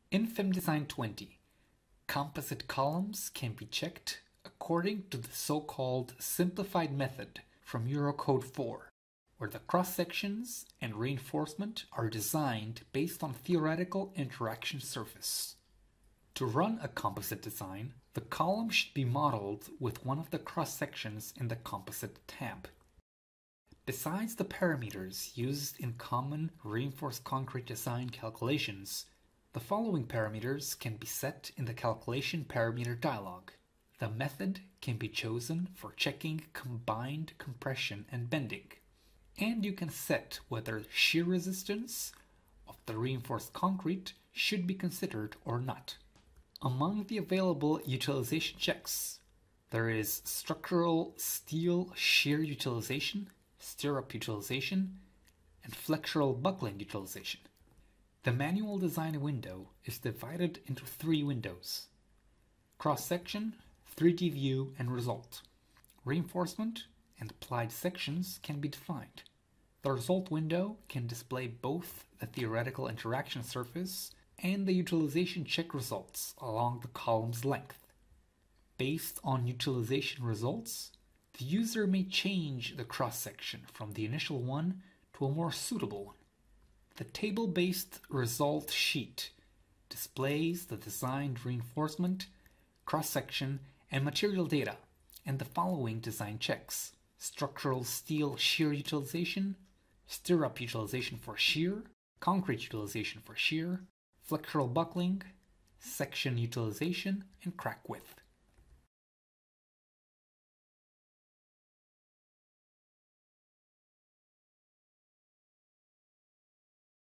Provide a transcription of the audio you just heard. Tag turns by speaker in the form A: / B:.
A: In FEM-Design 20, composite columns can be checked according to the so-called simplified method from Eurocode 4, where the cross-sections and reinforcement are designed based on theoretical interaction surface. To run a composite design, the column should be modeled with one of the cross-sections in the Composite tab. Besides the parameters used in common reinforced concrete design calculations, the following parameters can be set in the Calculation Parameter dialog. The method can be chosen for checking combined compression and bending, and you can set whether shear resistance of the reinforced concrete should be considered or not. Among the available utilization checks, there is structural steel shear utilization, stirrup utilization, and flexural buckling utilization. The manual design window is divided into 3 windows: cross-section, 3D view, and result. Reinforcement and applied sections can be defined. The result window can display both the theoretical interaction surface and the utilization check results along the column's length. Based on utilization results, the user may change the cross-section from the initial one to a more suitable one. The table-based result sheet displays the designed reinforcement, cross-section, and material data, and the following design checks: structural steel shear utilization, stirrup utilization for shear, concrete utilization for shear, flexural buckling, section utilization, and crack width.